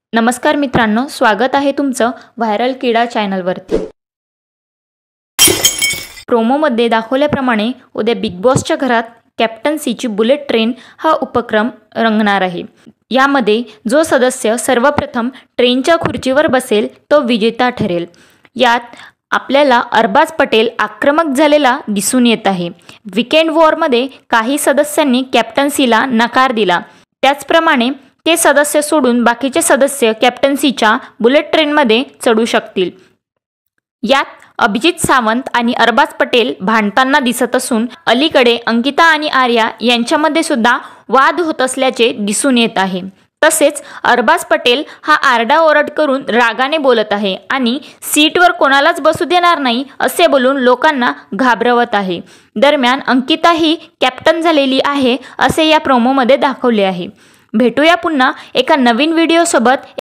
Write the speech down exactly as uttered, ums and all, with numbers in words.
नमस्कार मित्रांनो, स्वागत आहे तुमचं व्हायरल क्रीडा चॅनलवरती। प्रोमोमध्ये दाखवल्याप्रमाणे उद्या बिग बॉसच्या घरात कॅप्टन्सीची बुलेट ट्रेन हा उपक्रम रंगणार आहे। यामध्ये जो सदस्य सर्वप्रथम ट्रेनच्या खुर्चीवर बसेल तो विजेता ठरेल। यात आपल्याला अरबाज पटेल आक्रमक झालेला दिसून येत आहे। वीकेंड वॉरमध्ये काही सदस्यांनी कॅप्टन्सीला नकार दिला, त्याचप्रमाणे ते सदस्य सोडून बाकीचे सदस्य कॅप्टन्सीच्या बुलेट ट्रेनमध्ये चढू शकतील। यात अभिजित सावंत आणि अरबाज पटेल भांडताना दिसत असून अलीकडे अंकिता आणि आर्या यांच्यामध्ये सुद्धा वाद होत असल्याचे दिसून येत आहे। तसेच अरबाज पटेल हा आरडाओरड करून रागाने बोलत आहे आणि सीटवर कोणालाच बसू देणार नाही असे बोलून लोकांना घाबरवत आहे। दरम्यान अंकिता ही कॅप्टन झालेली आहे असे या प्रोमोमध्ये दाखवले आहे। भेटूया पुन्हा एका नवीन व्हिडिओ सोबत।